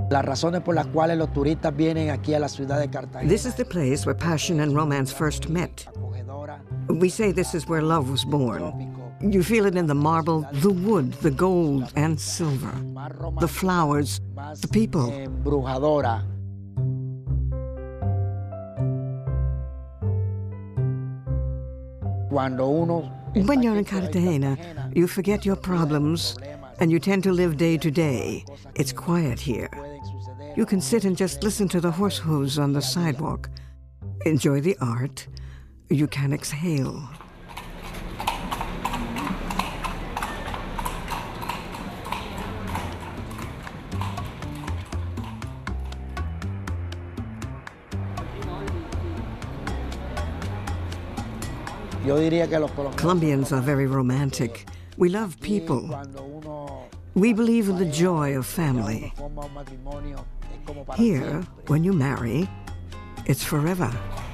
Las razones por las cuales los turistas vienen aquí a la ciudad de Cartagena. This is the place where passion and romance first met. We say this is where love was born. You feel it in the marble, the wood, the gold and silver, the flowers, the people. Embrujadora. When you're in Cartagena, you forget your problems and you tend to live day to day. It's quiet here. You can sit and just listen to the horse hooves on the sidewalk. Enjoy the art. You can exhale. Colombians are very romantic. We love people. We believe in the joy of family. Here, when you marry, it's forever.